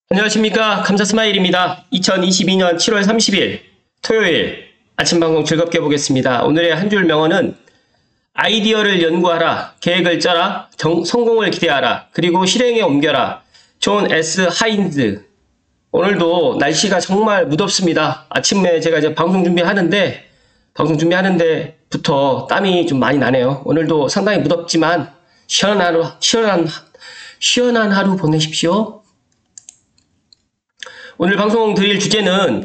안녕하십니까. 감사스마일입니다. 2022년 7월 30일 토요일 아침 방송 즐겁게 보겠습니다. 오늘의 한 줄 명언은 아이디어를 연구하라, 계획을 짜라, 성공을 기대하라, 그리고 실행에 옮겨라. 존 S. 하인즈. 오늘도 날씨가 정말 무덥습니다. 아침에 제가 이제 방송 준비하는데부터 땀이 좀 많이 나네요. 오늘도 상당히 무덥지만 시원한 하루 보내십시오. 오늘 방송 드릴 주제는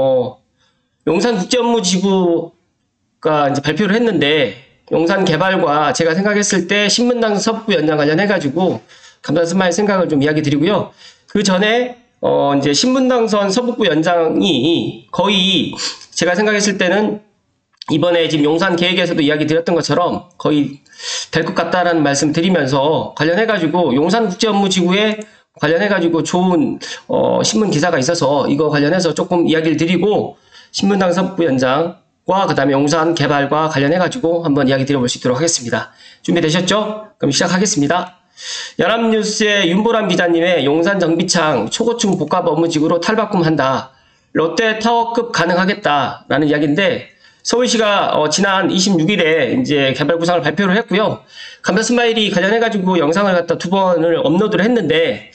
용산국제업무지구가 이제 발표를 했는데 용산 개발과 제가 생각했을 때 신분당 서북부 연장 관련해가지고 감사스마일 생각을 좀 이야기 드리고요. 그 전에 이제 신분당선 서북부 연장이 거의 제가 생각했을 때는 이번에 지금 용산 계획에서도 이야기 드렸던 것처럼 거의 될 것 같다라는 말씀 드리면서 관련해가지고 용산국제업무지구에 관련해가지고 좋은 신문 기사가 있어서 이거 관련해서 조금 이야기를 드리고 신분당 서북부 연장과 그 다음에 용산 개발과 관련해가지고 한번 이야기 드려볼 수 있도록 하겠습니다. 준비되셨죠? 그럼 시작하겠습니다. 연합뉴스의 윤보람 기자님의 용산 정비창 초고층 복합업무지구로 탈바꿈한다. 롯데타워급 가능하겠다라는 이야기인데 서울시가 지난 26일에 이제 개발 구상을 발표를 했고요. 감사스마일이 관련해가지고 영상을 갖다 2번을 업로드를 했는데,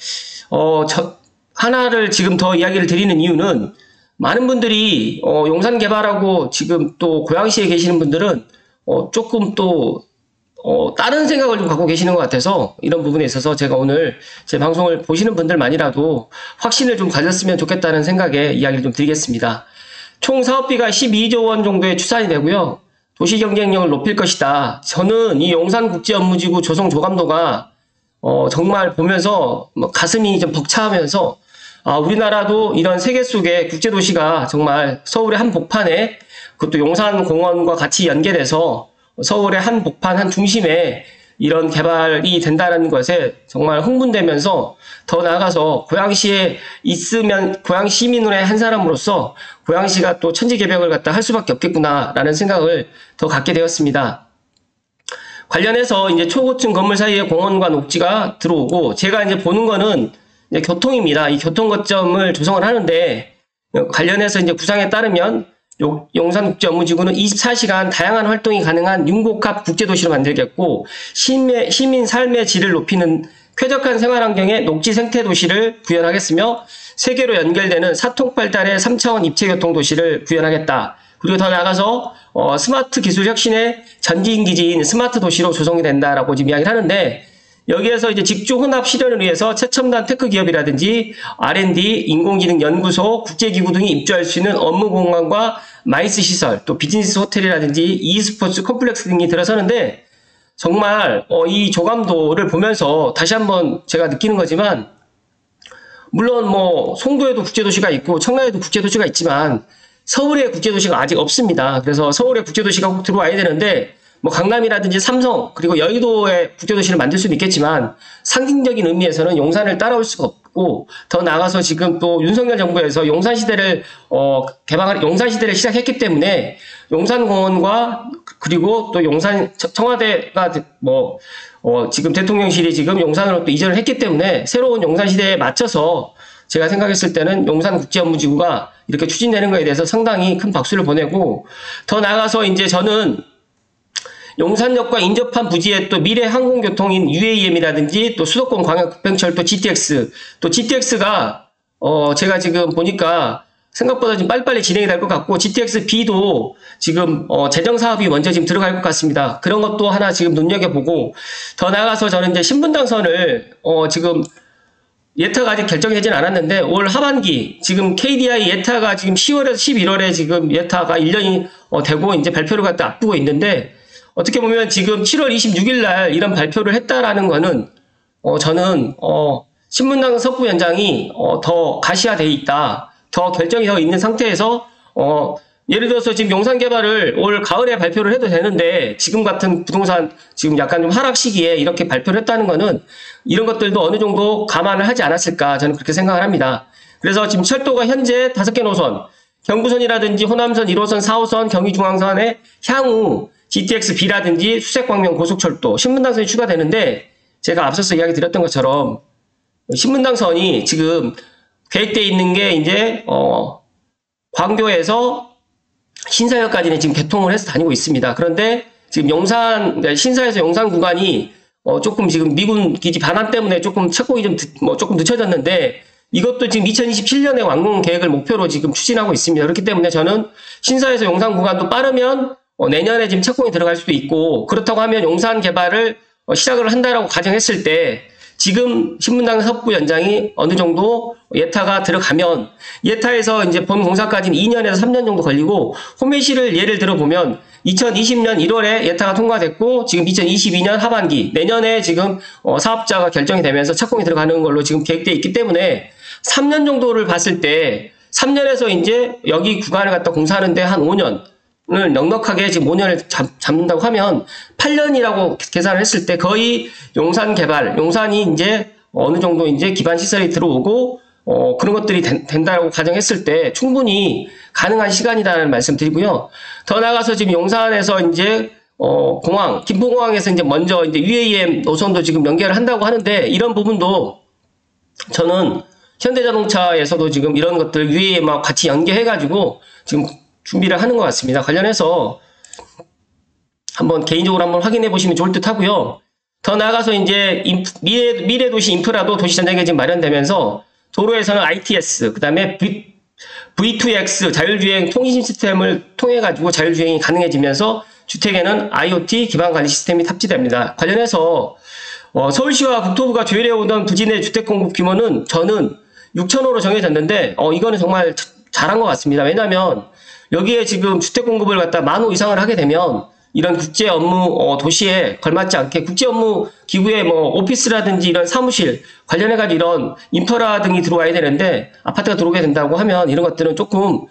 하나를 지금 더 이야기를 드리는 이유는 많은 분들이, 용산 개발하고 지금 또 고양시에 계시는 분들은, 조금 또, 다른 생각을 좀 갖고 계시는 것 같아서 이런 부분에 있어서 제가 오늘 제 방송을 보시는 분들만이라도 확신을 좀 가졌으면 좋겠다는 생각에 이야기를 좀 드리겠습니다. 총 사업비가 12조 원 정도에 추산이 되고요. 도시 경쟁력을 높일 것이다. 저는 이 용산국제업무지구 조성조감도가 정말 보면서 가슴이 좀 벅차하면서 우리나라도 이런 세계 속의 국제도시가 정말 서울의 한 복판에 그것도 용산공원과 같이 연계돼서 서울의 한 복판 한 중심에 이런 개발이 된다는 것에 정말 흥분되면서 더 나아가서 고양시에 있으면 고양시 시민의 한 사람으로서 고양시가 또 천지개벽을 갖다 할 수밖에 없겠구나라는 생각을 더 갖게 되었습니다. 관련해서 이제 초고층 건물 사이에 공원과 녹지가 들어오고 제가 이제 보는 거는 이제 교통입니다. 이 교통 거점을 조성을 하는데 관련해서 이제 구상에 따르면 용산국제업무지구는 24시간 다양한 활동이 가능한 융복합 국제도시로 만들겠고 시민 삶의 질을 높이는 쾌적한 생활환경의 녹지 생태도시를 구현하겠으며 세계로 연결되는 사통팔달의 3차원 입체교통도시를 구현하겠다. 그리고 더 나아가서 스마트 기술 혁신의 전진기지인 스마트 도시로 조성이 된다라고 지금 이야기를 하는데 여기에서 이제 직주 혼합 실현을 위해서 최첨단 테크 기업이라든지 R&D, 인공지능 연구소, 국제기구 등이 입주할 수 있는 업무 공간과 마이스 시설, 또 비즈니스 호텔이라든지 e스포츠 컴플렉스 등이 들어서는데 정말 이 조감도를 보면서 다시 한번 제가 느끼는 거지만 물론 뭐 송도에도 국제도시가 있고 청라에도 국제도시가 있지만 서울에 국제도시가 아직 없습니다. 그래서 서울에 국제도시가 꼭 들어와야 되는데 뭐 강남이라든지 삼성 그리고 여의도에 국제도시를 만들 수는 있겠지만 상징적인 의미에서는 용산을 따라올 수가 없고 더 나아가서 지금 또 윤석열 정부에서 용산시대를 용산시대를 시작했기 때문에 용산공원과 그리고 또 용산 청와대가 지금 대통령실이 지금 용산으로 또 이전을 했기 때문에 새로운 용산시대에 맞춰서 제가 생각했을 때는 용산국제업무지구가 이렇게 추진되는 것에 대해서 상당히 큰 박수를 보내고 더 나아가서 이제 저는 용산역과 인접한 부지에 또 미래 항공교통인 UAM이라든지 또 수도권 광역급행철도 GTX가 제가 지금 보니까 생각보다 좀 빨리빨리 진행이 될 것 같고 GTX-B도 지금 재정 사업이 먼저 지금 들어갈 것 같습니다. 그런 것도 하나 지금 눈여겨보고 더 나아가서 저는 이제 신분당선을 지금 예타가 아직 결정되진 않았는데 올 하반기 지금 KDI 예타가 지금 10월에서 11월에 지금 예타가 1년이 되고 이제 발표를 갖다 앞두고 있는데 어떻게 보면 지금 7월 26일 날 이런 발표를 했다라는 거는 저는 신분당 서부 연장이 더 가시화되어 있다. 더 결정이 되어 있는 상태에서 예를 들어서 지금 용산 개발을 올 가을에 발표를 해도 되는데 지금 같은 부동산 지금 약간 좀 하락 시기에 이렇게 발표를 했다는 거는 이런 것들도 어느 정도 감안을 하지 않았을까 저는 그렇게 생각을 합니다. 그래서 지금 철도가 현재 5개 노선 경부선이라든지 호남선 1호선 4호선 경의중앙선에 향후 GTX-B라든지 수색광명 고속철도, 신분당선이 추가되는데 제가 앞서서 이야기 드렸던 것처럼 신분당선이 지금 계획되어 있는 게 이제 광교에서 신사역까지는 지금 개통을 해서 다니고 있습니다. 그런데 지금 신사에서 용산 구간이 조금 지금 미군 기지 반환 때문에 조금 착공이 조금 늦춰졌는데, 이것도 지금 2027년에 완공 계획을 목표로 지금 추진하고 있습니다. 그렇기 때문에 저는 신사에서 용산 구간도 빠르면 내년에 지금 착공이 들어갈 수도 있고, 그렇다고 하면 용산 개발을 시작을 한다라고 가정했을 때 지금 신문당 석부 연장이 어느 정도 예타가 들어가면, 예타에서 이제 본 공사까지는 2년에서 3년 정도 걸리고, 호메시를 예를 들어보면 2020년 1월에 예타가 통과됐고 지금 2022년 하반기, 내년에 지금 사업자가 결정이 되면서 착공이 들어가는 걸로 지금 계획되어 있기 때문에 3년 정도를 봤을 때 3년에서 이제 여기 구간을 갖다 공사하는데 한 5년을 넉넉하게 지금 5년을 잡는다고 하면 8년이라고 계산을 했을 때 거의 용산이 이제 어느 정도 이제 기반 시설이 들어오고 그런 것들이 된다고 가정했을 때 충분히 가능한 시간이라는 말씀 드리고요. 더 나아가서 지금 용산에서 이제 김포공항에서 이제 먼저 이제 UAM 노선도 지금 연결을 한다고 하는데, 이런 부분도 저는 현대자동차에서도 지금 이런 것들 UAM하고 같이 연계해가지고 지금 준비를 하는 것 같습니다. 관련해서 개인적으로 한번 확인해 보시면 좋을 듯 하고요. 더 나아가서 이제 미래도시 인프라도 도시전략에 지금 마련되면서 도로에서는 ITS, 그 다음에 V2X 자율주행 통신 시스템을 통해가지고 자율주행이 가능해지면서 주택에는 IoT 기반 관리 시스템이 탑재됩니다. 관련해서 서울시와 국토부가 조율해오던 부진의 주택 공급 규모는 저는 6,000호로 정해졌는데 이거는 정말 잘한 것 같습니다. 왜냐하면 여기에 지금 주택 공급을 갖다 10,000호 이상을 하게 되면 이런 국제 업무 도시에 걸맞지 않게 국제 업무 기구에 오피스라든지 이런 사무실 관련해가지고 이런 인프라 등이 들어와야 되는데, 아파트가 들어오게 된다고 하면 이런 것들은 조금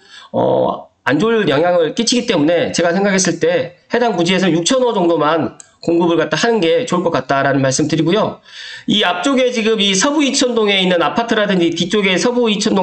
안 좋을 영향을 끼치기 때문에 제가 생각했을 때 해당 부지에서 6,000호 정도만 공급을 갖다 하는 게 좋을 것 같다라는 말씀 드리고요. 이 앞쪽에 지금 이 서부 이천동에 있는 아파트라든지 뒤쪽에 서부 이천동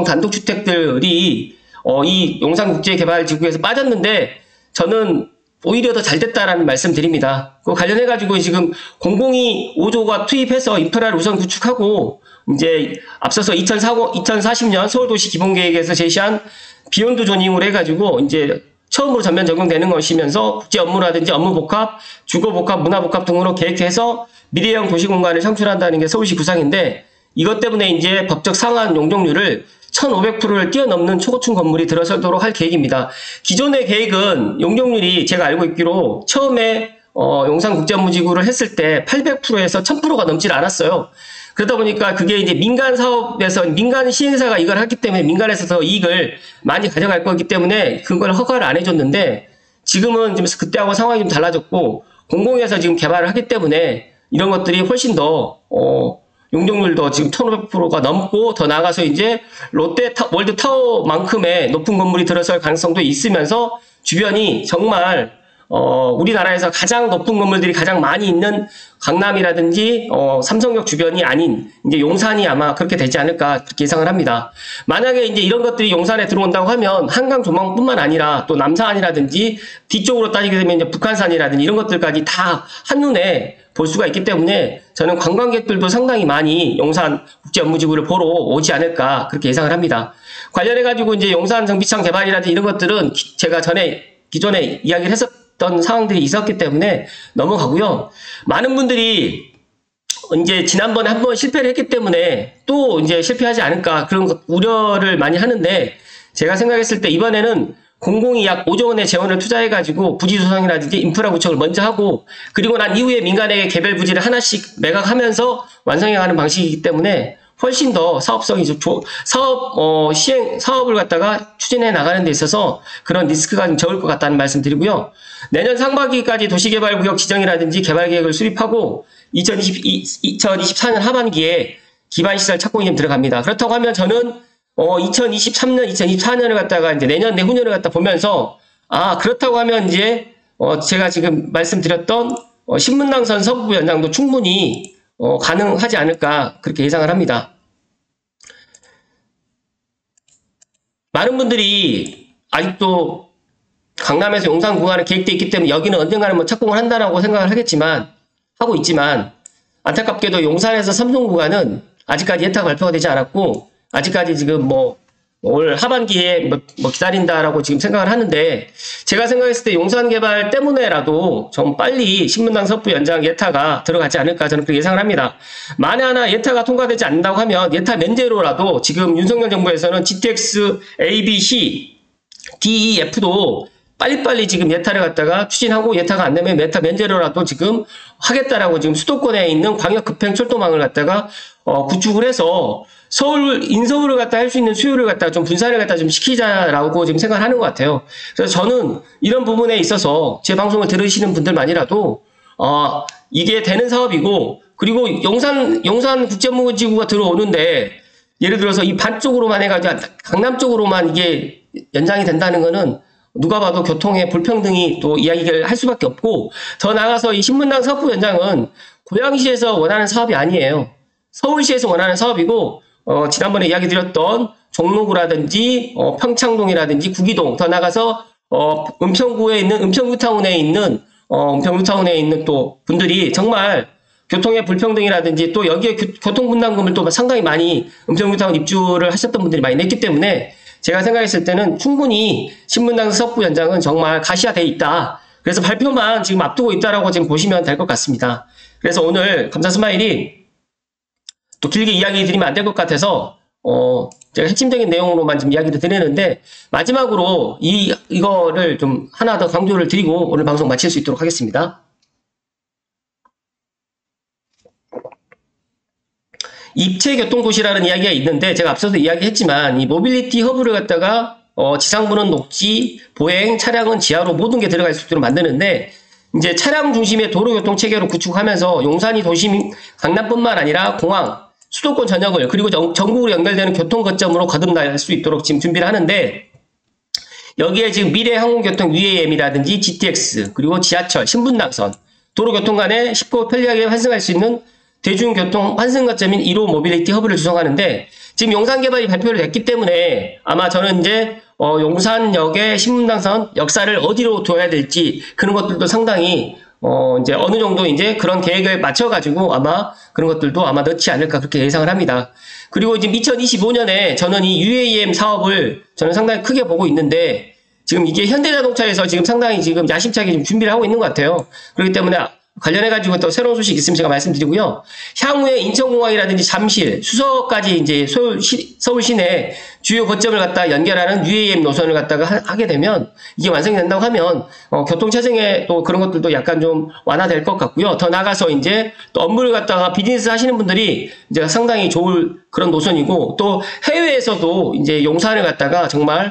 단독주택들이 이 용산국제개발지구에서 빠졌는데 저는 오히려 더 잘 됐다라는 말씀 드립니다. 그 관련해가지고 지금 공공이 5조가 투입해서 인프라를 우선 구축하고, 이제 앞서서 2040년 서울도시 기본계획에서 제시한 비욘드 조닝을 해가지고 이제 처음으로 전면 적용되는 것이면서 국제 업무라든지 업무 복합, 주거 복합, 문화 복합 등으로 계획해서 미래형 도시 공간을 창출한다는 게 서울시 구상인데, 이것 때문에 이제 법적 상한 용적률을 1,500%를 뛰어넘는 초고층 건물이 들어서도록 할 계획입니다. 기존의 계획은 용적률이 제가 알고 있기로 처음에 용산국제업무지구를 했을 때 800%에서 1,000%가 넘질 않았어요. 그러다 보니까 그게 이제 민간 사업에서 민간 시행사가 이걸 했기 때문에 민간에서 더 이익을 많이 가져갈 거기 때문에 그걸 허가를 안 해줬는데, 지금은 좀 그때하고 상황이 좀 달라졌고 공공에서 지금 개발을 하기 때문에 이런 것들이 훨씬 더 용적률도 지금 1,500%가 넘고, 더 나아가서 이제 롯데 월드타워만큼의 높은 건물이 들어설 가능성도 있으면서 주변이 정말 우리나라에서 가장 높은 건물들이 가장 많이 있는 강남이라든지 삼성역 주변이 아닌 이제 용산이 아마 그렇게 되지 않을까 그렇게 예상을 합니다. 만약에 이제 이런 것들이 용산에 들어온다고 하면 한강 조망뿐만 아니라 또 남산이라든지 뒤쪽으로 따지게 되면 이제 북한산이라든지 이런 것들까지 다 한눈에 볼 수가 있기 때문에 저는 관광객들도 상당히 많이 용산 국제업무지구를 보러 오지 않을까 그렇게 예상을 합니다. 관련해가지고 이제 용산 정비창 개발이라든지 이런 것들은 제가 기존에 이야기를 했었던 상황들이 있었기 때문에 넘어가고요. 많은 분들이 이제 지난번에 한번 실패를 했기 때문에 또 이제 실패하지 않을까 그런 우려를 많이 하는데, 제가 생각했을 때 이번에는 공공이 약 5조 원의 재원을 투자해가지고 부지 조성이라든지 인프라 구축을 먼저 하고, 그리고 난 이후에 민간에게 개별 부지를 하나씩 매각하면서 완성해가는 방식이기 때문에 훨씬 더 사업성이 사업을 갖다가 추진해 나가는 데 있어서 그런 리스크가 좀 적을 것 같다는 말씀 드리고요. 내년 상반기까지 도시개발구역 지정이라든지 개발계획을 수립하고 2024년 하반기에 기반시설 착공이 좀 들어갑니다. 그렇다고 하면 저는 2023년, 2024년을 갖다가 이제 내년, 내후년을 갖다 보면서, 그렇다고 하면 이제, 제가 지금 말씀드렸던, 신문당선 서부 연장도 충분히, 가능하지 않을까, 그렇게 예상을 합니다. 많은 분들이 아직도 강남에서 용산 구간에 계획되어 있기 때문에 여기는 언젠가는 착공을 한다라고 생각을 하고 있지만, 안타깝게도 용산에서 삼성 구간은 아직까지 예타가 발표가 되지 않았고, 아직까지 지금 뭐 올 하반기에 뭐 기다린다라고 지금 생각을 하는데, 제가 생각했을 때 용산 개발 때문에라도 좀 빨리 신분당 섭부 연장 예타가 들어가지 않을까 저는 그렇게 예상을 합니다. 만에 하나 예타가 통과되지 않는다고 하면 예타 면제로라도 지금 윤석열 정부에서는 GTX A, B, C, D, E, F도 빨리빨리 지금 예타를 갖다가 추진하고, 예타가 안 되면 예타 면제로라도 지금 하겠다라고 지금 수도권에 있는 광역 급행 철도망을 갖다가 구축을 해서 인서울을 갖다 할 수 있는 수요를 갖다 좀 분산을 갖다 좀 시키자라고 지금 생각을 하는 것 같아요. 그래서 저는 이런 부분에 있어서 제 방송을 들으시는 분들만이라도 이게 되는 사업이고, 그리고 용산 국제무기지구가 들어오는데 예를 들어서 이 반 쪽으로만 해가지고 강남 쪽으로만 이게 연장이 된다는 거는 누가 봐도 교통의 불평등이 또 이야기를 할 수밖에 없고, 더 나아가서 이 신분당 사업부 연장은 고양시에서 원하는 사업이 아니에요. 서울시에서 원하는 사업이고, 지난번에 이야기 드렸던 종로구라든지 평창동이라든지 구기동, 더 나가서 은평구타운에 있는 또 분들이 정말 교통의 불평등이라든지 또 여기에 교통분담금을 또 상당히 많이 은평구타운 입주를 하셨던 분들이 많이 냈기 때문에, 제가 생각했을 때는 충분히 신분당 사업부 연장은 정말 가시화되어 있다. 그래서 발표만 지금 앞두고 있다라고 지금 보시면 될 것 같습니다. 그래서 오늘 감사 스마일이 또 길게 이야기 드리면 안 될 것 같아서 제가 핵심적인 내용으로만 좀 이야기를 드리는데, 마지막으로 이거를 좀 하나 더 강조를 드리고 오늘 방송 마칠 수 있도록 하겠습니다. 입체교통도시라는 이야기가 있는데, 제가 앞서도 이야기했지만 이 모빌리티 허브를 갖다가 지상부는 녹지, 보행, 차량은 지하로 모든 게 들어갈 수 있도록 만드는데, 이제 차량 중심의 도로교통 체계로 구축하면서 용산이 도심 강남뿐만 아니라 공항, 수도권 전역을, 그리고 전국으로 연결되는 교통 거점으로 거듭날 수 있도록 지금 준비를 하는데, 여기에 지금 미래항공교통 UAM이라든지 GTX, 그리고 지하철, 신분당선, 도로교통 간에 쉽고 편리하게 환승할 수 있는 대중교통 환승 거점인 1호 모빌리티 허브를 구성하는데, 지금 용산 개발이 발표를 됐기 때문에 아마 저는 이제 용산역의 신분당선 역사를 어디로 둬야 될지 그런 것들도 상당히 이제 어느 정도 이제 그런 계획을 맞춰가지고 아마 그런 것들도 아마 넣지 않을까 그렇게 예상을 합니다. 그리고 지금 2025년에 저는 이 UAM 사업을 저는 상당히 크게 보고 있는데, 지금 이게 현대자동차에서 지금 상당히 지금 야심차게 지금 준비를 하고 있는 것 같아요. 그렇기 때문에 관련해가지고 또 새로운 소식 있으면 제가 말씀드리고요. 향후에 인천공항이라든지 잠실, 수서까지 이제 서울 시내 주요 거점을 갖다 연결하는 UAM 노선을 갖다가 하게 되면, 이게 완성이 된다고 하면, 교통체증에 또 그런 것들도 약간 좀 완화될 것 같고요. 더 나가서 이제 또 업무를 갖다가 비즈니스 하시는 분들이 이제 상당히 좋을 그런 노선이고, 또 해외에서도 이제 용산을 갖다가 정말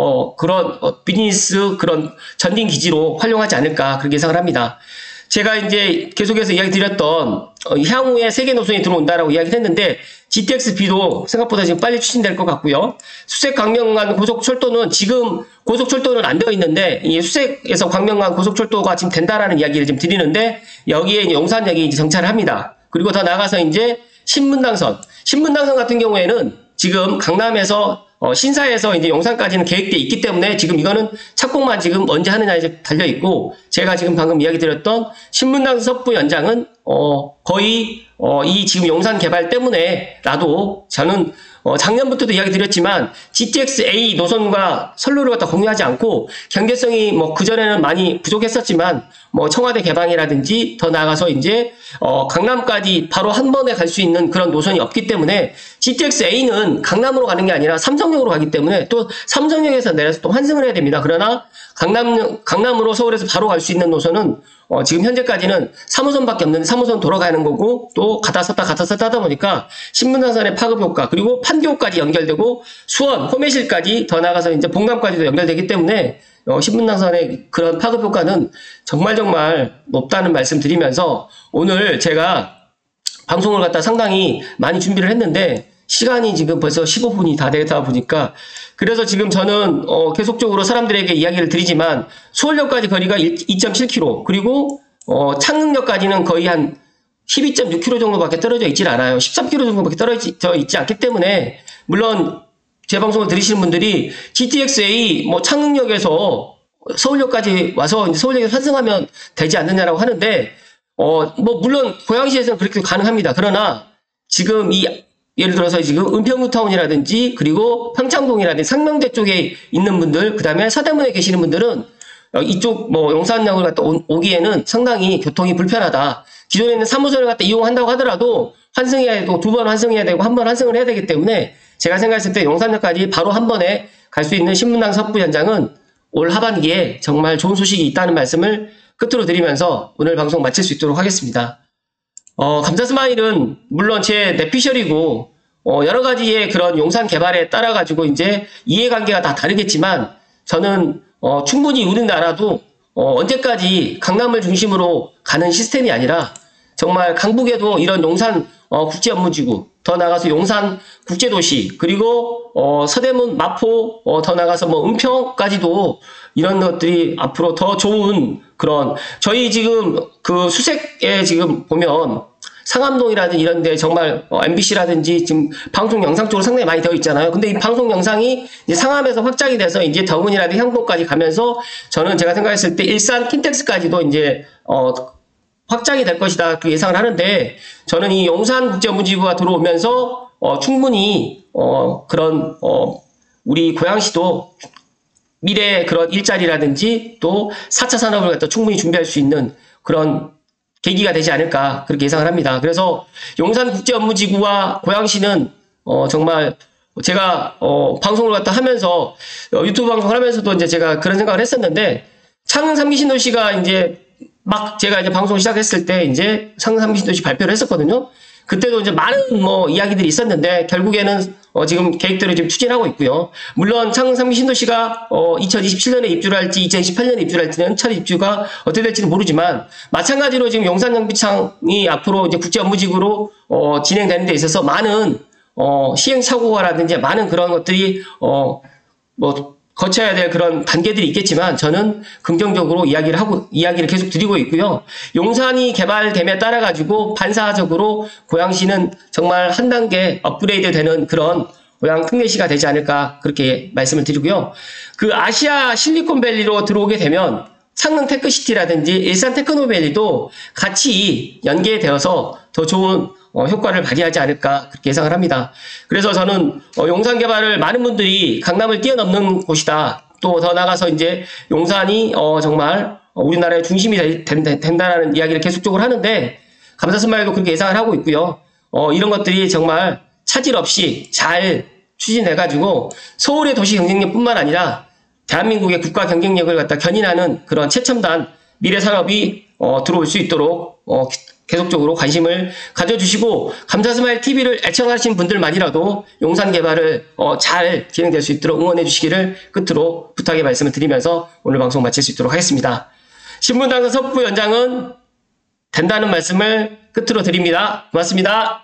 그런 비즈니스 그런 전딩 기지로 활용하지 않을까 그렇게 예상을 합니다. 제가 이제 계속해서 이야기 드렸던 향후에 세계 노선이 들어온다라고 이야기를 했는데, GTX-B도 생각보다 지금 빨리 추진될 것 같고요. 수색 광명간 고속철도는 지금 고속철도는 안 되어 있는데, 이 수색에서 광명간 고속철도가 지금 된다라는 이야기를 지금 드리는데, 여기에 이제 용산역이 이제 정차를 합니다. 그리고 더 나가서 이제 신분당선 같은 경우에는 지금 강남에서 신사에서 이제 용산까지는 계획돼 있기 때문에 지금 이거는 착공만 지금 언제 하느냐에 달려 있고, 제가 지금 방금 이야기 드렸던 신분당 섭부 연장은 거의 이 지금 용산 개발 때문에라도 저는 작년부터도 이야기 드렸지만 GTX-A 노선과 선로를 갖다 공유하지 않고, 경제성이 뭐 그전에는 많이 부족했었지만 뭐 청와대 개방이라든지 더 나아가서 이제 강남까지 바로 한 번에 갈 수 있는 그런 노선이 없기 때문에, GTX-A는 강남으로 가는 게 아니라 삼성역으로 가기 때문에 또 삼성역에서 내려서 또 환승을 해야 됩니다. 그러나 강남으로 서울에서 바로 갈 수 있는 노선은 지금 현재까지는 3호선밖에 없는데 3호선 돌아가는 거고, 또 갔다 썼다 하다 보니까 신분당선의 파급 효과, 그리고 판교까지 연결되고 수원, 호매실까지 더 나가서 이제 본감까지도 연결되기 때문에 신분당선의 그런 파급 효과는 정말 높다는 말씀 드리면서, 오늘 제가 방송을 갖다 상당히 많이 준비를 했는데 시간이 지금 벌써 15분이 다 되다 보니까, 그래서 지금 저는 계속적으로 사람들에게 이야기를 드리지만 서울역까지 거리가 2.7km, 그리고 창릉역까지는 거의 한 12.6km 정도밖에 떨어져 있질 않아요. 13km 정도밖에 떨어져 있지 않기 때문에, 물론 제 방송을 들으시는 분들이 GTX-A 뭐 창릉역에서 서울역까지 와서 이제 서울역에서 환승하면 되지 않느냐라고 하는데, 뭐 물론 고양시에서는 그렇게 가능합니다. 그러나 지금 이 예를 들어서 지금 은평뉴타운이라든지 그리고 평창동이라든지 상명대 쪽에 있는 분들, 그 다음에 서대문에 계시는 분들은 이쪽 뭐 용산역을 갖다 오기에는 상당히 교통이 불편하다. 기존에 있는 사무소를 갖다 이용한다고 하더라도 환승해야 되고 2번 환승해야 되고 1번 환승을 해야 되기 때문에 제가 생각했을 때 용산역까지 바로 한 번에 갈 수 있는 신분당 섭부 현장은 올 하반기에 정말 좋은 소식이 있다는 말씀을 끝으로 드리면서 오늘 방송 마칠 수 있도록 하겠습니다. 감사스마일은 물론 제 뇌피셜이고 여러 가지의 그런 용산 개발에 따라 가지고 이제 이해관계가 다 다르겠지만 저는 충분히 우리나라도 언제까지 강남을 중심으로 가는 시스템이 아니라 정말 강북에도 이런 용산 국제업무지구, 더 나가서 용산 국제도시, 그리고 서대문, 마포, 더 나가서 뭐 은평까지도 이런 것들이 앞으로 더 좋은 그런, 저희 지금 그 수색에 지금 보면 상암동이라든지 이런 데 정말 MBC라든지 지금 방송 영상 쪽으로 상당히 많이 되어 있잖아요. 근데 이 방송 영상이 이제 상암에서 확장이 돼서 이제 덕은이라든지 향동까지 가면서 저는 제가 생각했을 때 일산 킨텍스까지도 이제 확장이 될 것이다 그렇게 예상을 하는데, 저는 이 용산 국제업무지구가 들어오면서 충분히 그런 우리 고양시도 미래의 그런 일자리라든지 또 4차 산업을 갖다 충분히 준비할 수 있는 그런 계기가 되지 않을까 그렇게 예상을 합니다. 그래서 용산 국제업무지구와 고양시는 정말 제가 방송을 갖다 하면서 유튜브 방송을 하면서도 이제 제가 그런 생각을 했었는데, 창릉 3기 신도시가 이제 막 제가 이제 방송 시작했을 때 이제 창릉 3기 신도시 발표를 했었거든요. 그때도 이제 많은 뭐 이야기들이 있었는데 결국에는 지금 계획대로 지금 추진하고 있고요. 물론 창릉 3기 신도시가 2027년에 입주를 할지 2028년에 입주를 할지는 첫 입주가 어떻게 될지는 모르지만, 마찬가지로 지금 용산정비창이 앞으로 이제 국제업무지구로 진행되는 데 있어서 많은 시행착오라든지 많은 그런 것들이 뭐 거쳐야 될 그런 단계들이 있겠지만 저는 긍정적으로 이야기를 계속 드리고 있고요. 용산이 개발됨에 따라 가지고 반사적으로 고양시는 정말 한 단계 업그레이드 되는 그런 고양 특례시가 되지 않을까 그렇게 말씀을 드리고요. 그 아시아 실리콘밸리로 들어오게 되면 창릉 테크시티라든지 일산 테크노밸리도 같이 연계되어서 더 좋은 효과를 발휘하지 않을까 그렇게 예상을 합니다. 그래서 저는 용산 개발을 많은 분들이 강남을 뛰어넘는 곳이다. 또 더 나가서 이제 용산이 정말 우리나라의 중심이 된다는 이야기를 계속적으로 하는데, 감사스마일도 그렇게 예상을 하고 있고요. 이런 것들이 정말 차질 없이 잘 추진해가지고 서울의 도시 경쟁력뿐만 아니라 대한민국의 국가 경쟁력을 갖다 견인하는 그런 최첨단 미래 산업이 들어올 수 있도록 계속적으로 관심을 가져주시고, 감사스마일 TV를 애청하신 분들만이라도 용산 개발을 잘 진행될 수 있도록 응원해 주시기를 끝으로 부탁의 말씀을 드리면서 오늘 방송 마칠 수 있도록 하겠습니다. 신분당선 섭부 연장은 된다는 말씀을 끝으로 드립니다. 고맙습니다.